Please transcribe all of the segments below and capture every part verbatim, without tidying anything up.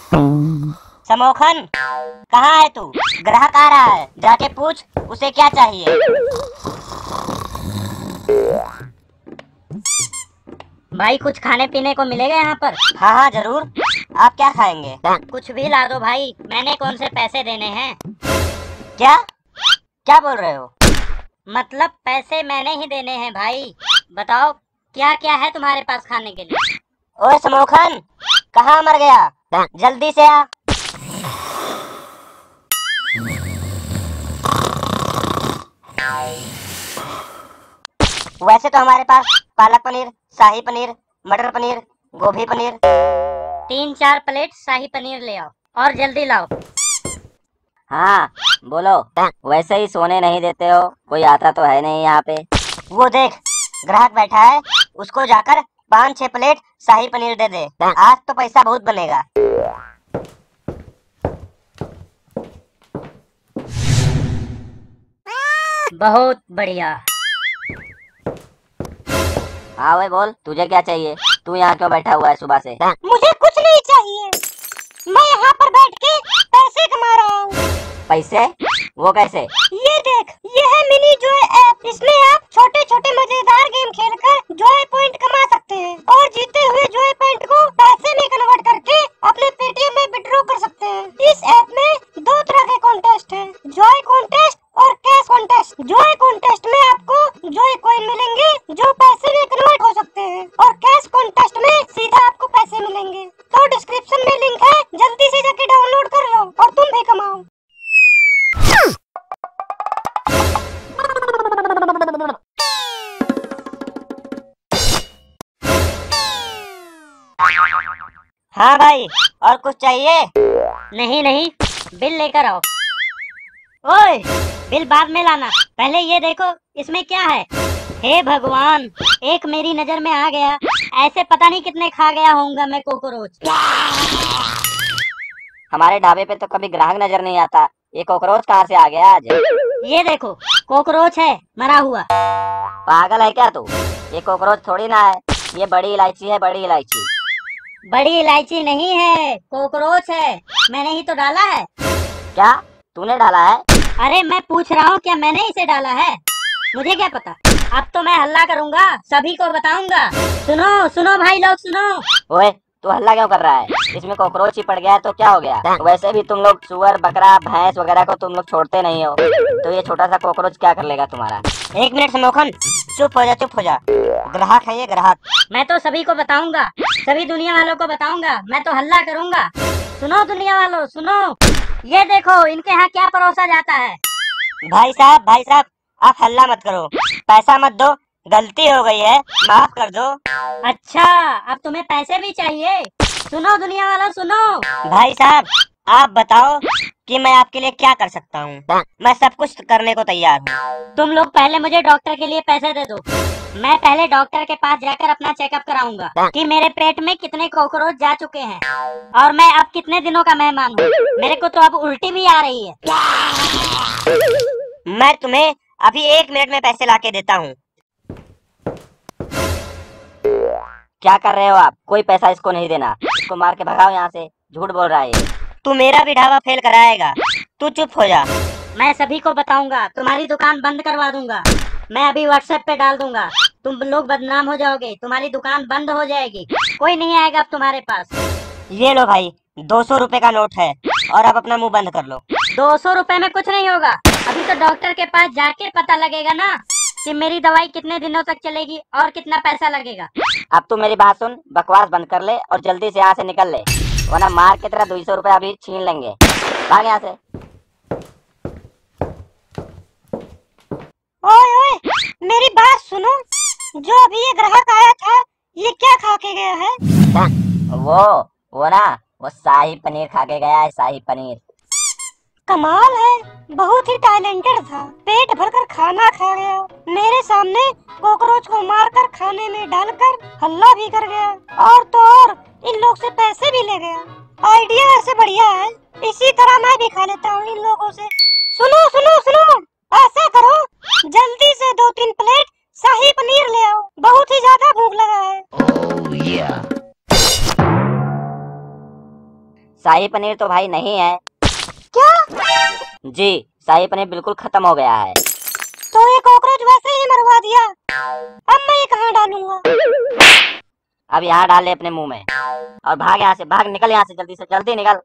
समोखन, कहाँ है तू? ग्राहक आ रहा है, जाके पूछ उसे क्या चाहिए। भाई कुछ खाने पीने को मिलेगा यहाँ पर? हाँ हाँ जरूर। आप क्या खाएंगे? कुछ भी ला दो भाई, मैंने कौन से पैसे देने हैं। क्या क्या बोल रहे हो? मतलब पैसे मैंने ही देने हैं भाई। बताओ क्या क्या है तुम्हारे पास खाने के लिए? ओए समोखन, कहाँ मर गया? जल्दी से आ। वैसे तो हमारे पास पालक पनीर, शाही पनीर, मटर पनीर, गोभी पनीर। तीन चार प्लेट शाही पनीर ले आओ और जल्दी लाओ। हाँ बोलो। वैसे ही सोने नहीं देते हो, कोई आता तो है नहीं यहाँ पे। वो देख ग्राहक बैठा है, उसको जाकर पाँच छह प्लेट शाही पनीर दे दे। आज तो पैसा बहुत बनेगा। बहुत बढ़िया। हाँ भाई बोल, तुझे क्या चाहिए? तू यहाँ क्यों बैठा हुआ है सुबह से? मुझे कुछ नहीं चाहिए, मैं यहाँ पर बैठ के पैसे कमा रहा हूँ। पैसे? वो कैसे? ये देख, ये है मिनी जॉय ऐप। इसमें आप छोटे छोटे मजेदार गेम खेलकर जॉय पॉइंट कमा सकते हैं और जीते हुए जॉय पॉइंट को पैसे में कन्वर्ट करके अपने पेटीएम में विड्रॉ कर सकते हैं। इस ऐप में दो तरह के कॉन्टेस्ट हैं, जॉय कॉन्टेस्ट और कैश कॉन्टेस्ट। जॉय कॉन्टेस्ट में आपको जॉय कॉइन मिलेंगे जो पैसे में कन्वर्ट हो सकते हैं और कैश कॉन्टेस्ट में सीधा आपको पैसे मिलेंगे। तो डिस्क्रिप्शन में लिंक है, जल्दी से जाके डाउनलोड कर लो और तुम भी कमाओ। हाँ भाई, और कुछ चाहिए? नहीं नहीं, बिल लेकर आओ। ओए, बिल बाद में लाना, पहले ये देखो इसमें क्या है। हे भगवान, एक मेरी नजर में आ गया, ऐसे पता नहीं कितने खा गया होऊंगा मैं कोकरोच। हमारे ढाबे पे तो कभी ग्राहक नजर नहीं आता, ये कोकरोच कहाँ से आ गया आज? ये देखो कोकरोच है, मरा हुआ। पागल है क्या तू? ये कोकरोच थोड़ी ना है, ये बड़ी इलायची है, बड़ी इलायची। बड़ी इलायची नहीं है, कोकरोच है, मैंने ही तो डाला है। क्या तूने डाला है? अरे मैं पूछ रहा हूँ क्या मैंने इसे डाला है? मुझे क्या पता, अब तो मैं हल्ला करूंगा, सभी को बताऊंगा। सुनो सुनो भाई लोग सुनो। ओए तू हल्ला क्यों कर रहा है? इसमें कॉकरोच ही पड़ गया है तो क्या हो गया? वैसे भी तुम लोग सुअर, बकरा, भैंस वगैरह को तुम लोग छोड़ते नहीं हो, तो ये छोटा सा कॉकरोच क्या कर लेगा तुम्हारा? एक मिनट समोखन, चुप हो जा चुप हो जा। ग्राहक है ये, ग्राहक। मैं तो सभी को बताऊंगा, सभी दुनिया वालों को बताऊंगा, मैं तो हल्ला करूंगा। सुनो दुनिया वालों सुनो, ये देखो इनके यहाँ क्या परोसा जाता है। भाई साहब भाई साहब, आप हल्ला मत करो, पैसा मत दो, गलती हो गई है, माफ कर दो। अच्छा अब तुम्हें पैसे भी चाहिए? सुनो दुनिया वाला सुनो। भाई साहब आप बताओ कि मैं आपके लिए क्या कर सकता हूँ? मैं सब कुछ करने को तैयार हूँ। तुम लोग पहले मुझे डॉक्टर के लिए पैसे दे दो, मैं पहले डॉक्टर के पास जाकर अपना चेकअप कराऊंगा कि मेरे पेट में कितने कॉकरोच जा चुके हैं और मैं अब कितने दिनों का मेहमान हूँ। मेरे को तो अब उल्टी भी आ रही है। मैं तुम्हें अभी एक मिनट में पैसे लाके देता हूँ। क्या कर रहे हो आप? कोई पैसा इसको नहीं देना, इसको मार के भगाओ यहाँ से, झूठ बोल रहा है ये। तू मेरा भी ढाबा फेल कराएगा, तू चुप हो जा। मैं सभी को बताऊंगा, तुम्हारी दुकान बंद करवा दूंगा, मैं अभी व्हाट्सएप पे डाल दूंगा, तुम लोग बदनाम हो जाओगे, तुम्हारी दुकान बंद हो जाएगी, कोई नहीं आएगा अब तुम्हारे पास। ये लो भाई, दो सौ रुपए का नोट है और अब अपना मुंह बंद कर लो। दो सौ रुपए में कुछ नहीं होगा, अभी तो डॉक्टर के पास जाके पता लगेगा ना कि मेरी दवाई कितने दिनों तक चलेगी और कितना पैसा लगेगा। अब तू मेरी बात सुन, बकवास बंद कर ले और जल्दी से यहाँ से निकल ले, वरना मार के तेरा दो सौ रुपए अभी छीन लेंगे। भाग यहाँ से। ओए ओए, मेरी बात सुनो, जो अभी ये ग्राहक आया था ये क्या खा के गया है? वो वो ना वो शाही पनीर खा के गया है, शाही पनीर। कमाल है, बहुत ही टैलेंटेड था, पेट भरकर खाना खा गया, मेरे सामने कॉकरोच को मारकर खाने में डालकर हल्ला भी कर गया और तो और इन लोग से पैसे भी ले गया। आइडिया ऐसे बढ़िया है, इसी तरह मैं भी खा लेता हूँ इन लोगों से। सुनो सुनो सुनो, ऐसा करो जल्दी से दो तीन प्लेट शाही पनीर ले आओ, बहुत ही ज्यादा भूख लगा है। oh, yeah. शाही पनीर तो भाई नहीं है। क्या? जी, शाही पनीर बिल्कुल खत्म हो गया है। तो ये कॉकरोच वैसे ही मरवा दिया। अब मैं ये कहाँ डालूंगा? अब यहाँ डाल ले अपने मुंह में और भाग यहाँ से, भाग, निकल यहाँ से, जल्दी से, जल्दी निकल।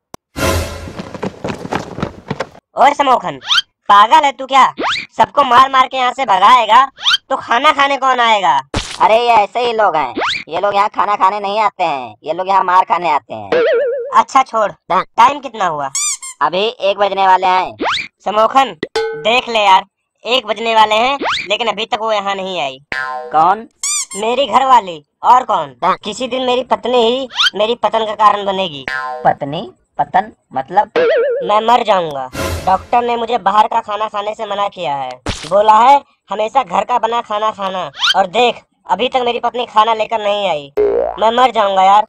ओए समोखन, पागल है तू क्या? सबको मार मार के यहाँ से भगाएगा तो खाना खाने कौन आएगा? अरे ये ऐसे ही लोग हैं, ये लोग यहाँ खाना खाने नहीं आते हैं, ये लोग यहाँ मार खाने आते हैं। अच्छा छोड़, टाइम कितना हुआ? अभी एक बजने वाले हैं। समोखन देख ले यार, एक बजने वाले हैं लेकिन अभी तक वो यहाँ नहीं आई। कौन? मेरी घर वाली, और कौन? किसी दिन मेरी पत्नी ही मेरी पतन का कारण बनेगी। पत्नी? पतन मतलब? मैं मर जाऊंगा। डॉक्टर ने मुझे बाहर का खाना खाने से मना किया है, बोला है हमेशा घर का बना खाना खाना। और देख, अभी तक मेरी पत्नी खाना लेकर नहीं आई। मैं मर जाऊंगा यार।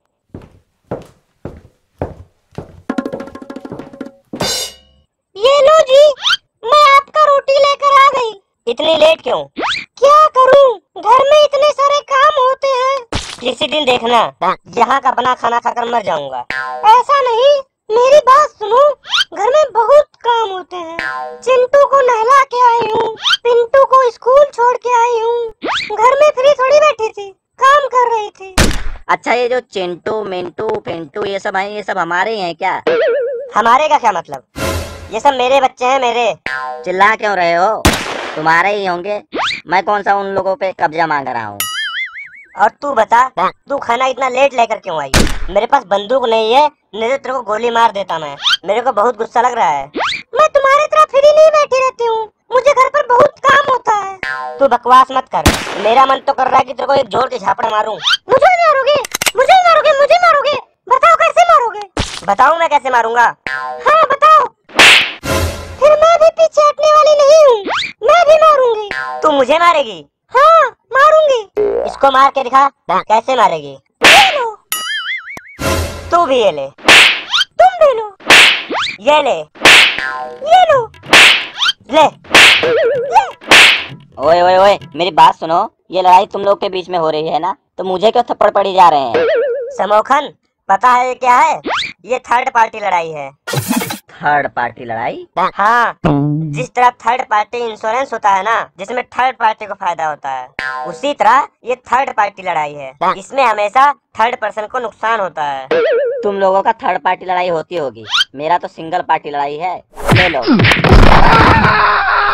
ये लो जी, मैं आपका रोटी लेकर आ गई। इतनी लेट क्यों? क्या करूं, घर में इतने सारे काम होते हैं। किसी दिन देखना, यहाँ का बना खाना खाकर मर जाऊंगा। ऐसा नहीं, मेरी बात सुनो, घर में बहुत काम होते हैं। चिंटू को नहला के आई हूँ, पिंटू को स्कूल छोड़ के आई हूँ। घर में फ्री थोड़ी बैठी थी, काम कर रही थी। अच्छा, ये जो चिंटू, मिंटू, पिंटू ये सब हैं, ये सब हमारे ही हैं क्या? हमारे का क्या मतलब? ये सब मेरे बच्चे हैं, मेरे। चिल्ला क्यों रहे हो? तुम्हारे ही होंगे, मैं कौन सा उन लोगों पे कब्जा मांग रहा हूँ। और तू बता, तू खाना इतना लेट लेकर क्यों आई? मेरे पास बंदूक नहीं है, नहीं तो तेरे को गोली मार देता मैं। मेरे को बहुत गुस्सा लग रहा है। मैं तुम्हारी तरह फ्री नहीं बैठी रहती हूँ, मुझे घर पर बहुत काम होता है। तू बकवास मत कर, मेरा मन तो कर रहा है कि तेरे को एक जोर के झापड़ मारूं। मुझे मारोगे? मुझे मारोगे? मुझे मारोगे? बताओ कैसे मारोगे? बताऊं मैं कैसे मारूंगा? हाँ बताओ। फिर मैं भी पीछे हटने वाली नहीं हूँ, मैं भी मारूंगी। तू मुझे मारेगी? हाँ मारूंगी। इसको मार के दिखा, कैसे मारेगी? ये लो। तू भी ये ले। तुम भी लो। ये ले। ये लो। ले। ले। ओए ओए ओए, मेरी बात सुनो, ये लड़ाई तुम लोग के बीच में हो रही है ना, तो मुझे क्यों थप्पड़ पड़ी जा रहे हैं? समोखन, पता है ये क्या है? ये थर्ड पार्टी लड़ाई है। थर्ड पार्टी लड़ाई? हाँ, जिस तरह थर्ड पार्टी इंश्योरेंस होता है ना, जिसमें थर्ड पार्टी को फायदा होता है, उसी तरह ये थर्ड पार्टी लड़ाई है। इसमें हमेशा थर्ड पर्सन को नुकसान होता है। तुम लोगों का थर्ड पार्टी लड़ाई होती होगी, मेरा तो सिंगल पार्टी लड़ाई है। ले लो।